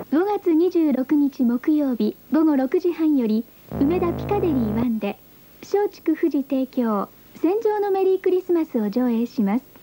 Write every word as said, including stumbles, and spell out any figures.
ごがつにじゅうろくにち木曜日ごごろくじはんより梅田ピカデリーワンで松竹富士提供戦場のメリークリスマスを上映します。